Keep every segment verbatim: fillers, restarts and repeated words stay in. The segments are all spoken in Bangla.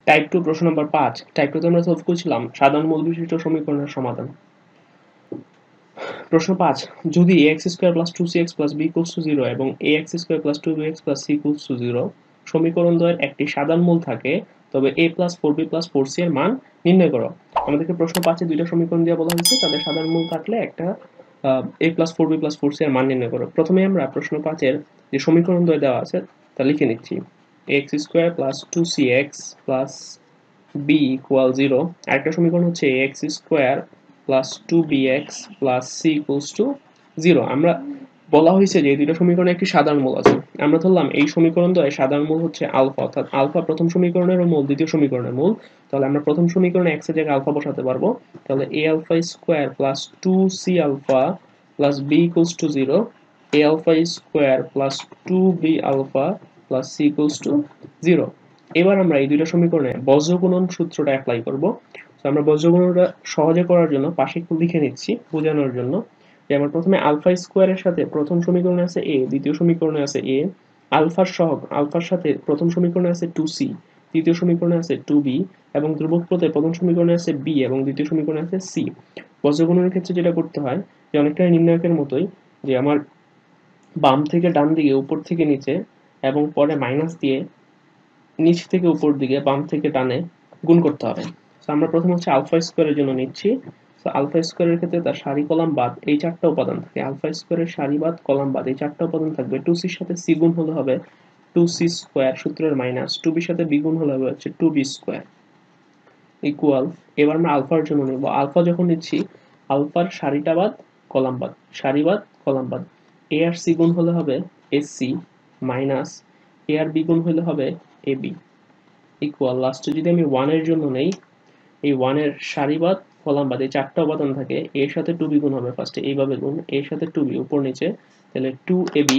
টাইপ টু প্রশ্ন নম্বর পাঁচ। টাইপ টু তে আমরা সলভ করছিলাম সাধারণ মূল বিশিষ্ট সমীকরণের সমাধান। প্রশ্ন পাঁচ, যদি ax square plus two C X plus b equals to zero এবং ax square plus two B X plus c equals to zero সমীকরণ দ্বয়ের একটি সাধারণ মূল থাকে, তবে a plus four B plus four C এর মান নির্ণয় করো। আমাদেরকে প্রশ্ন পাঁচে দুইটা সমীকরণ দিয়ে বলা হয়েছে, তাদের সাধারণ মূল থাকলে একটা a plus four B plus four C এর মান নির্ণয় করো। প্রথমে আমরা প্রশ্ন পাঁচের যে সমীকরণ দ্বয় দেওয়া আছে তা লিখে নিচ্ছি। ax square plus two C X plus b equal zero. আরেকটা সমীকরণ হচ্ছে ax square plus two B X plus c equals to zero. আমরা বলা হয়েছে যে এই দুটো সমীকরণে একটি সাধারণ মূল আছে। আমরা ধরলাম এই সমীকরণ দ্বয়ের সাধারণ মূল হচ্ছে আলফা, অর্থাৎ আলফা প্রথম সমীকরণের মূল দ্বিতীয় সমীকরণের মূল। তাহলে আমরা প্রথম সমীকরণে x এর জায়গায় আলফা বসাতে পারবো। তাহলে a alpha square plus two C alpha plus b equals to zero, a alpha square plus two B alpha plus c equals to zero. এবার আমরা এই দুইটা সমীকরণে বজ্রগুণন সূত্রটা অ্যাপ্লাই করব। তো আমরা বজ্রগুণনটা সহজে করার জন্য পাশে একটু লিখে নিচ্ছি বোঝানোর জন্য। যে আমরা প্রথমে আলফা স্কয়ারের সাথে প্রথম সমীকরণে আছে a, দ্বিতীয় সমীকরণে আছে a, আলফার সহগ আলফার সাথে প্রথম সমীকরণে আছে টু সি, দ্বিতীয় সমীকরণে আছে টু বি এবং ধ্রুবক পদে প্রথম সমীকরণে আছে b এবং দ্বিতীয় সমীকরণে আছে c। বজ্রগুণনের ক্ষেত্রে যেটা করতে হয় যে অনেকটা নির্ণায়কের মতোই, যে আমার বাম থেকে ডান দিকে উপর থেকে নিচে এবং পরে মাইনাস দিয়ে নিচ থেকে উপর দিকে বাম থেকে ডানে গুণ করতে হবে। তো আমরা প্রথম হচ্ছে আলফা স্কয়ারের জন্য নিচ্ছি। তো আলফা স্কয়ারের ক্ষেত্রে তার সারি কলাম বাদ এই চারটা উপাদান থাকে। আলফা স্কয়ারের সারি বাদ কলাম বাদ এই চারটা উপাদান থাকবে। টু সির সাথে সি গুণ হলে হবে টু সি স্কয়ার সূত্রের মাইনাস টু বির সাথে বি গুণ হলে হবে হচ্ছে টু বি স্কয়ার ইকুয়াল। এবার আমরা আলফার জন্য নিব। আলফা যখন নিচ্ছি আলফার সারিটা বাদ কলাম বাদ, সারি বাদ কলাম বাদ, এ আর সি গুণ হলে হবে এসি মাইনাস এ আর বি গুণ হলে হবে এবি ইকুয়াল। লাস্টে যদি আমি ওয়ান এর জন্য নেই, এই ওয়ান এর সারি বাদ কলাম বাদ এই চারটা উপাদান থাকে, এর সাথে টু বি গুণ হবে ফার্স্টে এইভাবে গুণ, এর সাথে টু বি উপর নিচে, তাহলে টু এ বি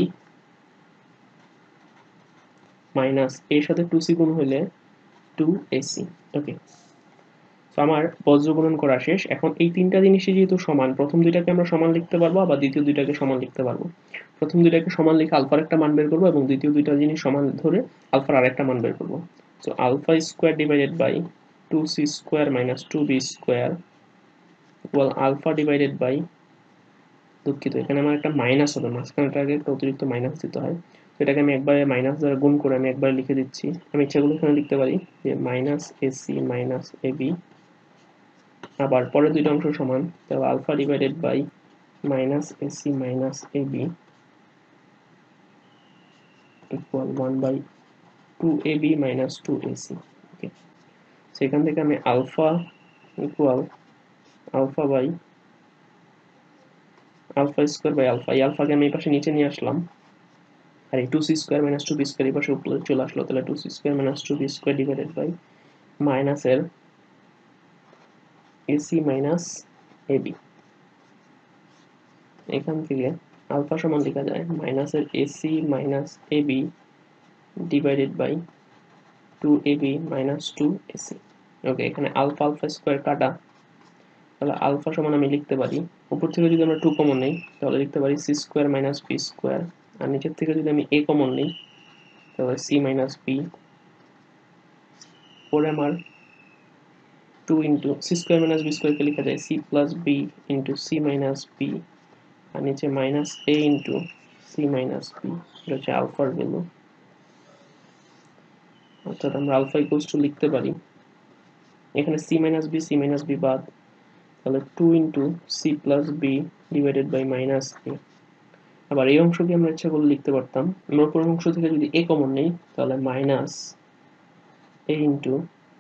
মাইনাস এর সাথে টু সি গুণ হইলে টু এ সি। ওকে, তো আমার বজ্রগুণন করা শেষ। এখন এই তিনটা জিনিসই যেহেতু সমান, প্রথম দুইটাকে আমরা সমান লিখতে পারবো, আবার দ্বিতীয় দুইটাকে সমান লিখতে পারবো। প্রথম দুইটাকে সমান লিখে আলফার একটা মান বের করবো এবং দ্বিতীয় দুইটা জিনিস সমান ধরে আলফার আরেকটা মান বের করবো। So alpha square divided by two C square minus two B square equal alpha divided by, দুঃখিত এখানে আমার একটা মাইনাস হবে, মাঝখানটাকে একটা অতিরিক্ত মাইনাস দিতে হয়। তো এটাকে আমি একবারে মাইনাস দ্বারা গুণ করে আমি একবারে লিখে দিচ্ছি। আমি ইচ্ছাগুলো এখানে লিখতে পারি যে মাইনাস এসি মাইনাস এবি, আবার পরের দুইটা অংশ সমান, তাহলে alpha divided by minus AC minus AB equal one by two AB minus two AC. Okay, সেখান থেকে আমি alpha equal alpha by alpha square by alpha, এই আলফাকে আমি এই পাশে নিচে নিয়ে আসলাম, আর এই two C square minus two B square এই পাশে উপরে চলে আসলো, তাহলে two C square minus two B square divided by মাইনাসের এসি মাইনাস এবি। এখান থেকে আলফা সমান লেখা যায় মাইনাসের AC minus AB divided by two AB minus two AC. Okay, এখানে আলফা আলফা স্কোয়ার কাটা, তাহলে আলফা সমান আমি লিখতে পারি, উপর থেকে যদি আমরা টু কমন নিই তাহলে লিখতে পারি C square minus B square, আর নিচের থেকে যদি আমি এ কমন নিই তাহলে সি মাইনাস বি, পরে আমার two into C square minus B স্কোয়ারকে লেখা যায় C plus B into C minus B, আর নিচে minus A into C minus B, এটা হচ্ছে আলফার ভ্যালু। অর্থাৎ আমরা আলফা ইকুয়ালস টু লিখতে পারি, এখানে C minus B C minus B বাদ, তাহলে two into C plus B divided by minus A. আবার এই অংশকে আমরা ইচ্ছা করলে লিখতে পারতাম, আমরা উপর অংশ থেকে যদি এ কমন নেই তাহলে minus A into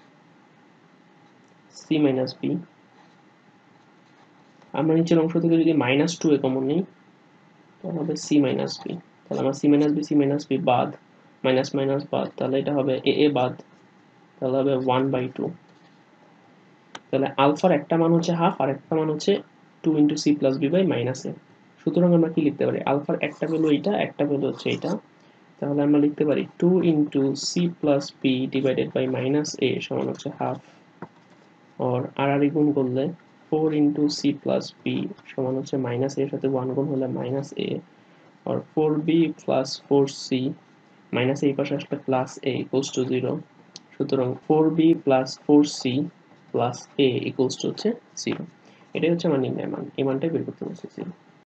C minus B, আমরা নিচের অংশ থেকে যদি মাইনাস টু এ কমন নিই তাহলে হবে সি মাইনাস বি, তাহলে আমার C minus B C minus B বাদ মাইনাস মাইনাস বাদ, তাহলে এটা হবে এ এ বাদ, তাহলে হবে ওয়ান বাই টু। তাহলে আলফার একটা মান হচ্ছে হাফ আর একটা মান হচ্ছে two into C plus B by minus A. সুতরাং আমরা কি লিখতে পারি, আলফার একটা ভ্যালু এইটা, একটা ভ্যালু হচ্ছে এটা, তাহলে আমরা লিখতে পারি two into C plus B divided by minus A সমান হচ্ছে হাফ, और আর আর গুণ করলে four into C plus B সমান হচ্ছে মাইনাস এর সাথে ওয়ান গুণ হলে মাইনাস এ, और four B plus four C minus A पाশে আসলে plus A equals to zero, সুতরাং four B plus four C plus A equals to হচ্ছে জিরো। এটাই হচ্ছে আমার নির্ণয় মান, এই মানটাই বের করতে বলছে জিরো।